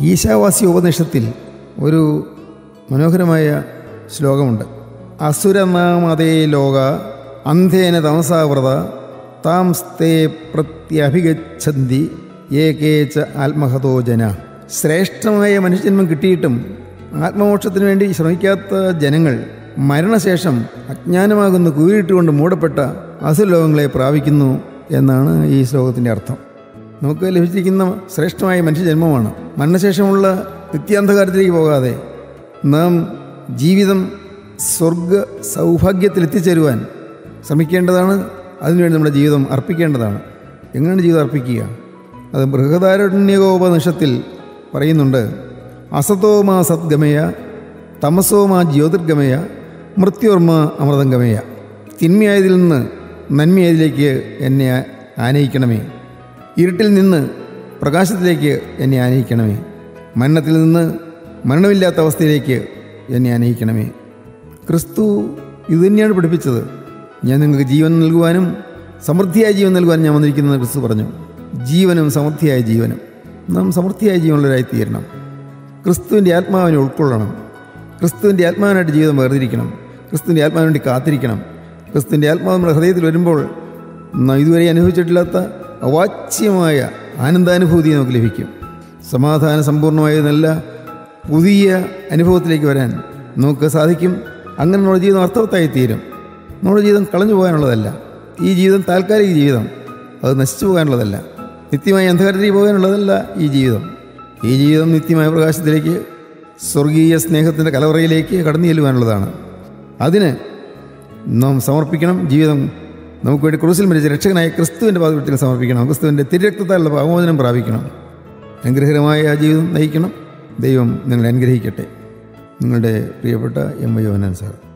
ഈശാവാസ്യ ഉപനിഷത്തിൽ ഒരു മനോഹരമായ ശ്ലോകമുണ്ട്. അസുരനാമതേ ലോക അന്ധേന തമസാവൃത താം സ്തേ പ്രത്യഭിഗച്ഛന്തി ഏകേച്ച ആത്മഹതോ ജന. ശ്രേഷ്ഠമായ മനുഷ്യജന്മം കിട്ടിയിട്ടും ആത്മമോക്ഷത്തിനു വേണ്ടി ശ്രമിക്കാത്ത ജനങ്ങൾ മരണശേഷം അജ്ഞാനമാകുന്ന കൂരിട്ടുകൊണ്ട് മൂടപ്പെട്ട അസുരലോകങ്ങളെ പ്രാപിക്കുന്നു എന്നാണ് ഈ ശ്ലോകത്തിൻ്റെ അർത്ഥം. നമുക്ക് ലഭിച്ചിരിക്കുന്ന ശ്രേഷ്ഠമായ മനുഷ്യജന്മമാണ്. മരണശേഷമുള്ള നിത്യാന്ധകാരത്തിലേക്ക് പോകാതെ നാം ജീവിതം സ്വർഗ സൗഭാഗ്യത്തിലെത്തിച്ചേരുവാൻ ശ്രമിക്കേണ്ടതാണ്. അതിനുവേണ്ടി നമ്മുടെ ജീവിതം അർപ്പിക്കേണ്ടതാണ്. എങ്ങനെയാണ് ജീവിതം അർപ്പിക്കുക? അത് ബൃഹദാരണ്യകോപനിഷത്തിൽ പറയുന്നുണ്ട്. അസതോമാ സദ്ഗമയ തമസോമാ ജ്യോതിർഗമയ മൃത്യോർമാ അമൃതംഗമയ. തിന്മയായതിൽ നിന്ന് നന്മയായതിലേക്ക് എന്നെ ആനയിക്കണമേ. ഇരുട്ടിൽ നിന്ന് പ്രകാശത്തിലേക്ക് എന്നെ ആനയിക്കണമേ. മരണത്തിൽ നിന്ന് മരണമില്ലാത്ത അവസ്ഥയിലേക്ക് എന്നെ ആനയിക്കണമേ. ക്രിസ്തു ഇതുതന്നെയാണ് പഠിപ്പിച്ചത്. ഞാൻ നിങ്ങൾക്ക് ജീവൻ നൽകുവാനും സമൃദ്ധിയായ ജീവൻ നൽകുവാനും ഞാൻ വന്നിരിക്കുന്നത് ക്രിസ്തു പറഞ്ഞു. ജീവനും സമൃദ്ധിയായ ജീവനും. നാം സമൃദ്ധിയായ ജീവനുള്ളവരായിത്തീരണം. ക്രിസ്തുവിൻ്റെ ആത്മാവിനെ ഉൾക്കൊള്ളണം. ക്രിസ്തുവിൻ്റെ ആത്മാവിനായിട്ട് ജീവിതം വേർതിരിക്കണം. ക്രിസ്തുവിൻ്റെ ആത്മാവിന് വേണ്ടി കാത്തിരിക്കണം. ക്രിസ്തുവിൻ്റെ ആത്മാവ് നമ്മുടെ ഹൃദയത്തിൽ വരുമ്പോൾ ഇതുവരെ അനുഭവിച്ചിട്ടില്ലാത്ത അവാച്യമായ ആനന്ദാനുഭൂതി നമുക്ക് ലഭിക്കും. സമാധാന സമ്പൂർണ്ണമായ നല്ല പുതിയ അനുഭവത്തിലേക്ക് വരാൻ നമുക്ക് സാധിക്കും. അങ്ങനെ നമ്മുടെ ജീവിതം അർത്ഥവത്തായിത്തീരും. നമ്മുടെ ജീവിതം കളഞ്ഞു പോകാനുള്ളതല്ല. ഈ ജീവിതം താൽക്കാലിക ജീവിതം, അത് നശിച്ചു പോകാനുള്ളതല്ല. നിത്യമായ അന്ധകാരത്തിലേക്ക് പോകാനുള്ളതല്ല ഈ ജീവിതം. ഈ ജീവിതം നിത്യമായ പ്രകാശത്തിലേക്ക്, സ്വർഗീയ സ്നേഹത്തിൻ്റെ കലവറയിലേക്ക് കടന്നു ചെല്ലുവാനുള്ളതാണ്. അതിന് നാം സമർപ്പിക്കണം. ജീവിതം നമുക്ക് വേണ്ടി ക്രൂസിൽ മരിച്ച രക്ഷകനായ ക്രിസ്തുവിൻ്റെ പാദപീഠത്തിൽ സമർപ്പിക്കണം. ക്രിസ്തുവിൻ്റെ തിരുരക്തത്താലുള്ള പാപമോചനം പ്രാപിക്കണം. അനുഗ്രഹകരമായ ആ ജീവിതം നയിക്കണം. ദൈവം നിങ്ങളെ അനുഗ്രഹിക്കട്ടെ. നിങ്ങളുടെ പ്രിയപ്പെട്ട എം. വൈ. യോഹന്നാൻ സാർ.